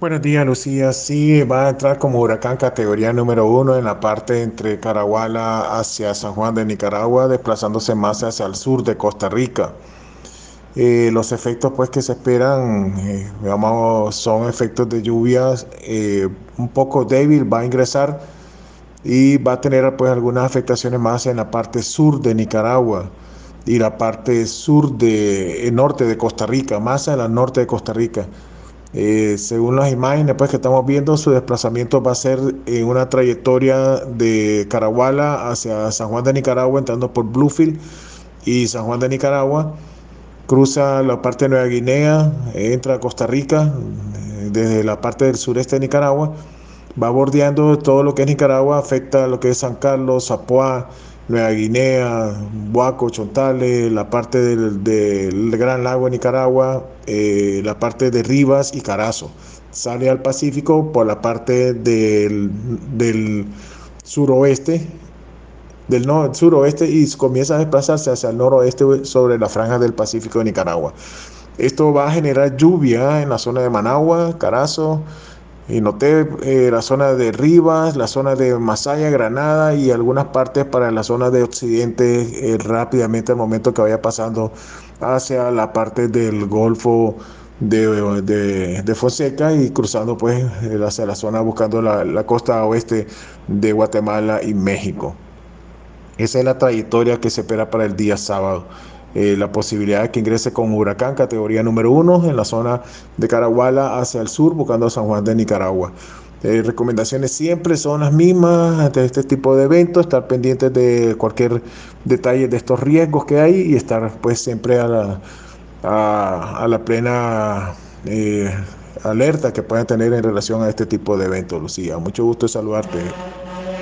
Buenos días, Lucía. Sí, va a entrar como huracán categoría número uno en la parte entre Caraguala hacia San Juan de Nicaragua, desplazándose más hacia el sur de Costa Rica. Los efectos pues que se esperan, digamos, son efectos de lluvias un poco débil, va a ingresar y va a tener pues algunas afectaciones más en la parte sur de Nicaragua y la parte sur de norte de Costa Rica, más en la norte de Costa Rica. Según las imágenes pues, que estamos viendo, su desplazamiento va a ser en una trayectoria de Caraguala hacia San Juan de Nicaragua, entrando por Bluefield y San Juan de Nicaragua, cruza la parte de Nueva Guinea, entra a Costa Rica, desde la parte del sureste de Nicaragua, va bordeando todo lo que es Nicaragua, afecta lo que es San Carlos, Zapoá, Nueva Guinea, Buaco, Chontales, la parte del Gran Lago de Nicaragua, la parte de Rivas y Carazo. Sale al Pacífico por la parte del suroeste, suroeste, y comienza a desplazarse hacia el noroeste sobre la franja del Pacífico de Nicaragua. Esto va a generar lluvia en la zona de Managua, Carazo, y noté la zona de Rivas, la zona de Masaya, Granada y algunas partes para la zona de Occidente rápidamente al momento que vaya pasando hacia la parte del Golfo de Fonseca y cruzando pues hacia la zona buscando la costa oeste de Guatemala y México. Esa es la trayectoria que se espera para el día sábado. La posibilidad de que ingrese con huracán categoría número uno en la zona de Caraguala hacia el sur, buscando San Juan de Nicaragua. Recomendaciones siempre son las mismas ante este tipo de eventos, estar pendientes de cualquier detalle de estos riesgos que hay y estar pues siempre a la plena alerta que puedan tener en relación a este tipo de eventos, Lucía. Mucho gusto en saludarte.